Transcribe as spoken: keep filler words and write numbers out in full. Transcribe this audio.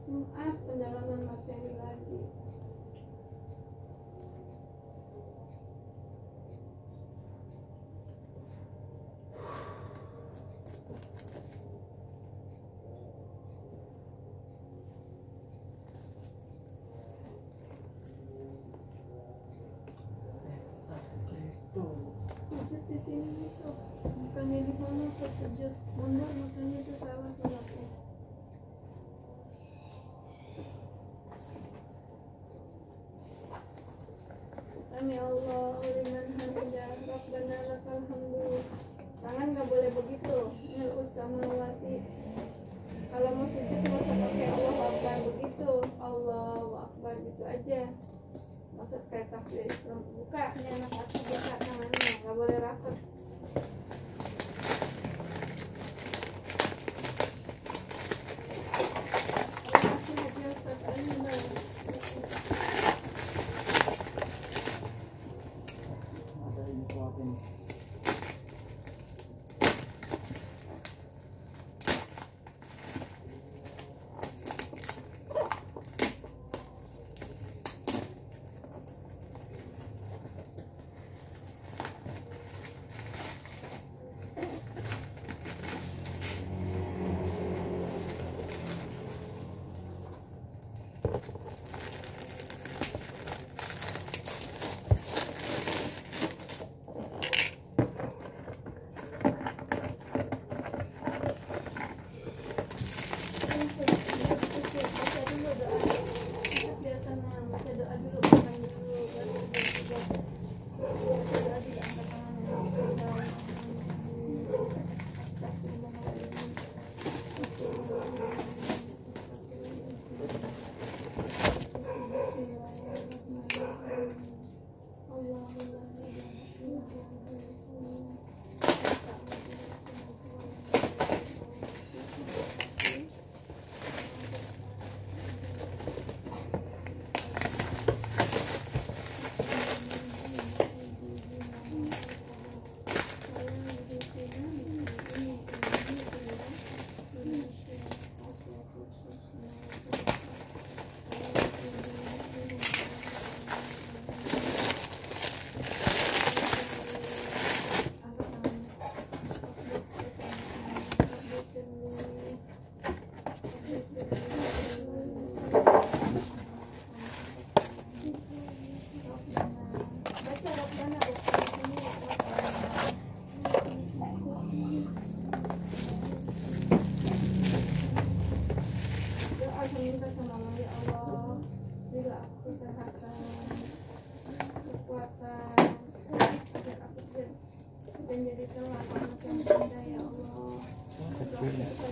Jumat pendalaman materi lagi. Sujud di sini besok, bukannya di sana sujud mundur, makanya itu salah sholatnya. Sami Allah liman hamidah, Rabbana lakal hamdu. Tangan nggak boleh begitu, mil'us samawati. Kalau mau sujud nggak usah pakai Allahu Akbar begitu, Allahu Akbar gitu aja. Maksud kayak takbir Islam, buka ini anak aku buka tangannya, nggak boleh rapat. Dan jadi telah anak yang indah ya Allah.